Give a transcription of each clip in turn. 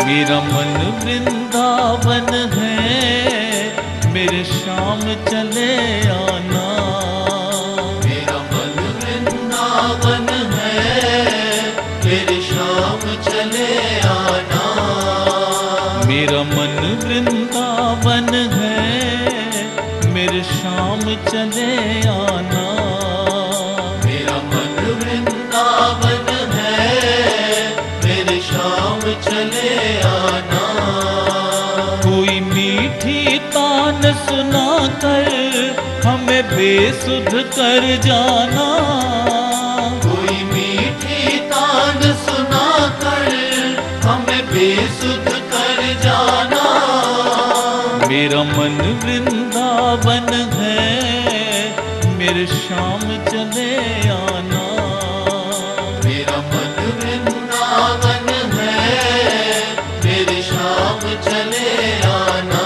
मेरा मन वृंदावन है, मेरे श्याम चले आना। मेरा मन वृंदावन है, मेरे श्याम चले आना। मेरा मन वृंदावन है, मेरे श्याम चले आना। मेरा मन वृंदावन है, मेरे श्याम चले आना। कोई मीठी तान सुना कर हमें बेसुध कर जाना। कोई मीठी तान सुना कर हमें बेसुध कर जाना। मेरा मन वृंदावन है, मेरे श्याम चले आना। मेरा मन वृंदावन है, मेरे श्याम चले आना।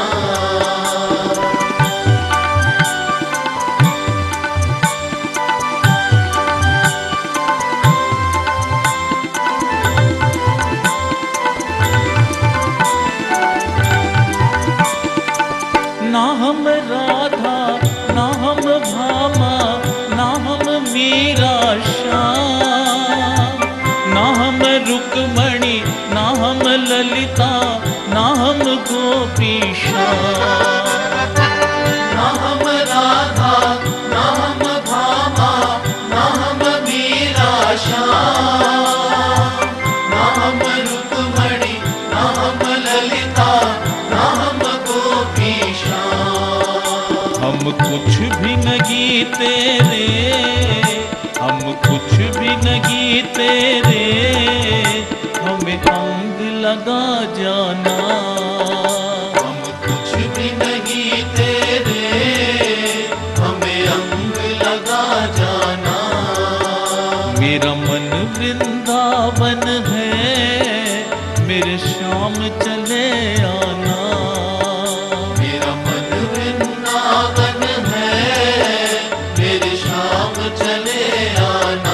ना हम राधा, ना हम भामा, ना हम मीरा श्याम, ना हम रुक्मणी, ना हम ललिता, ना हम गोपी श्याम। ना हम राधा, ना हम भामा, ना हम मीरा श्याम, ना हम रुक्मणी, ना हम ललिता, ना हम गोपी श्याम। हम कुछ भी नहीं तेरे, हम कुछ भी नहीं तेरे, हमें अंग लगा जाना। हम कुछ भी नहीं तेरे, हमें अंग लगा जाना। मेरा मन वृंदावन है, मेरे श्याम चले आना। मेरा मन वृंदावन है, मेरे श्याम चले आना।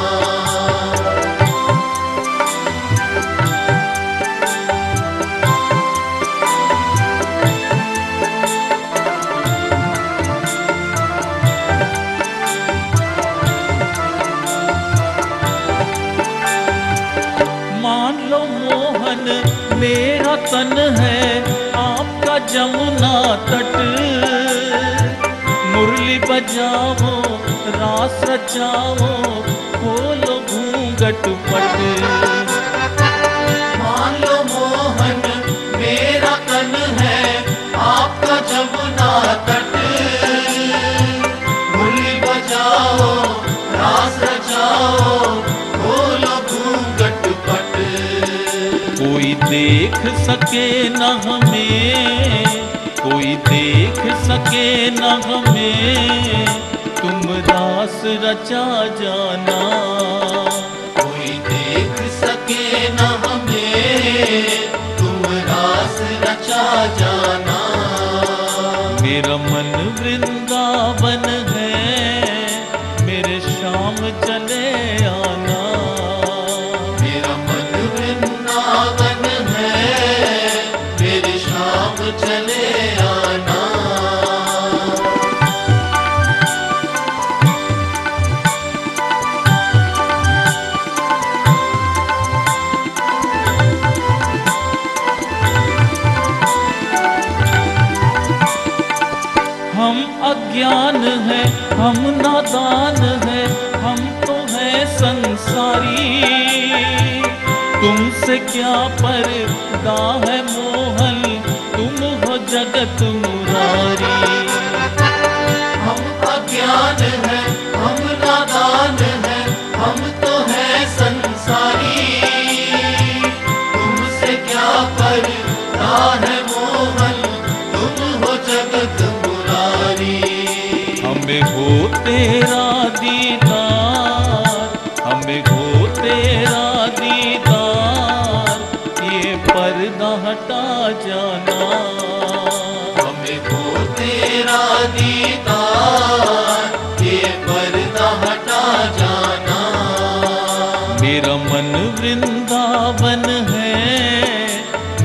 मान लो मोहन मेरा तन है, आपका जमुना तट। मुरली बजाओ, रास रचाओ, खोलो घूंघट पट। मान लो मोहन मेरा तन है, आपका जमुना तट। मुरली बजाओ, रास रचाओ, खोलो घूंघट पट। कोई देख सके न हमें, कोई देख सके न हमें, तुम रास रचा जाना। कोई देख सके न हमें, तुम रास रचा जाना। मेरा मन वृंदावन है, मेरे श्याम चले आना। मेरा मन वृंदावन है, मेरे श्याम चले आना। हम अज्ञान हैं, हम नादान हैं, हम तो हैं संसारी। तुमसे क्या पर्दा है मोहन, तुम हो जगत मुरारी। हम अज्ञान हैं, हम नादान हैं, हम तो हैं संसारी। तुमसे क्या पर्दा है मोहन, तुम हो जगत मुरारी। हमें हो तेरा दीदार, हमें हो तेरा दीदार, ये पर्दा हटा जाना। हमें हो तेरा दीदार, ये पर्दा हटा जाना। मेरा मन वृंदावन है,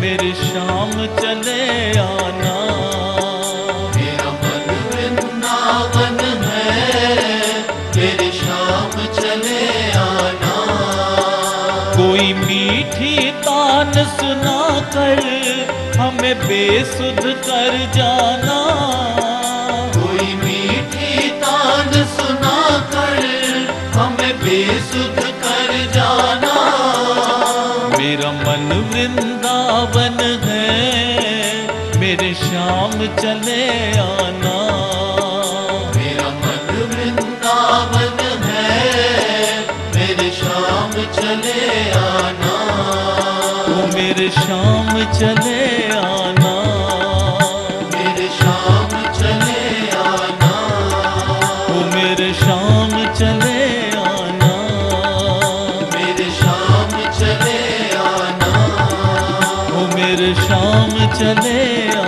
शाम चले आना। मेरा मन वृंदावन है, मेरी शाम चले आना। कोई मीठी तान सुना कर हमें बेसुध कर जाना। कोई मीठी तान सुना कर हमें बेसुध कर जाना। मेरा मन वृंदावन है, मेरे श्याम चले आना। मेरा मन वृंदावन है, मेरे शाम चले आना। ओ मेरे श्याम चले आना। मेरे शाम चले आना। ओ मेरे श्याम चले आना। मेरे शाम चले आना। ओ मेरे श्याम चले